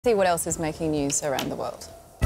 See what else is making news around the world.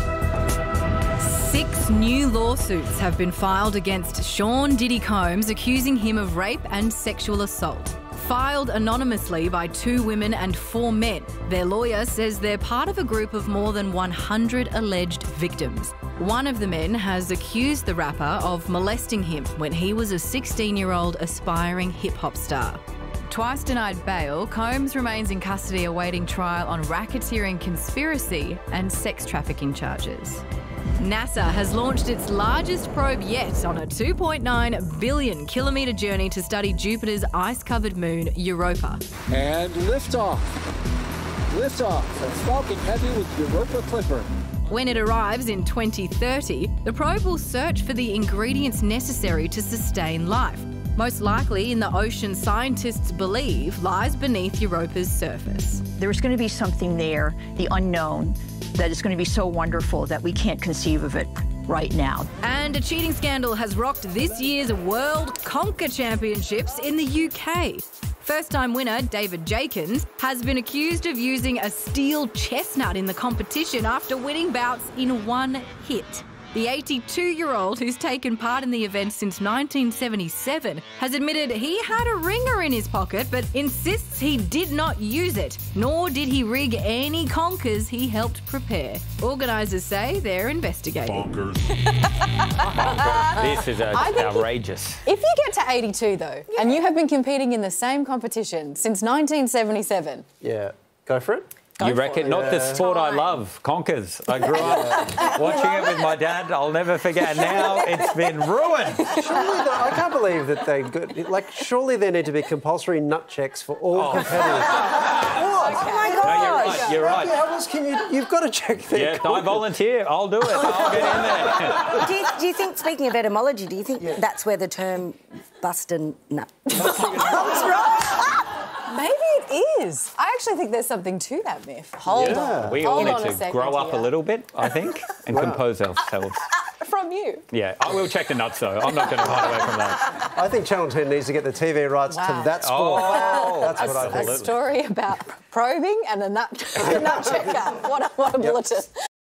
6 new lawsuits have been filed against Sean Diddy Combs, accusing him of rape and sexual assault. Filed anonymously by 2 women and 4 men, their lawyer says they're part of a group of more than 100 alleged victims. One of the men has accused the rapper of molesting him when he was a 16-year-old aspiring hip-hop star. Twice denied bail, Combs remains in custody awaiting trial on racketeering conspiracy and sex trafficking charges. NASA has launched its largest probe yet on a 2.9 billion kilometre journey to study Jupiter's ice-covered moon, Europa. And liftoff. Liftoff. That's Falcon Heavy with Europa Clipper. When it arrives in 2030, the probe will search for the ingredients necessary to sustain life. Most likely in the ocean scientists believe lies beneath Europa's surface. There's going to be something there, the unknown, that is going to be so wonderful that we can't conceive of it right now. And a cheating scandal has rocked this year's World Conker Championships in the UK. First-time winner David Jenkins has been accused of using a steel chestnut in the competition after winning bouts in one hit. The 82-year-old, who's taken part in the event since 1977, has admitted he had a ringer in his pocket but insists he did not use it, nor did he rig any conkers he helped prepare. Organisers say they're investigating. Bonkers. This is outrageous. If you get to 82, though, and you have been competing in the same competition since 1977... Yeah. Go for it. You reckon? Not the sport I love, conkers. I grew up watching it with my dad. I'll never forget. Now it's been ruined. Surely, I can't believe that they surely there need to be compulsory nut checks for all competitors. Oh my No, gosh! you're right. How else can you? You've got to check their. Yeah, I volunteer. I'll do it. I'll get in there. Do you think, speaking of etymology, do you think that's where the term bustin' nut comes from? Maybe it is. I actually think there's something to that myth. Hold on. We all need to grow up a little bit, I think, and compose ourselves. From you. Yeah, I will check the nuts, though. I'm not going to hide away from that. I think Channel 10 needs to get the TV rights to that sport. That's what I think. A story about probing and a nut checker. What a bulletin.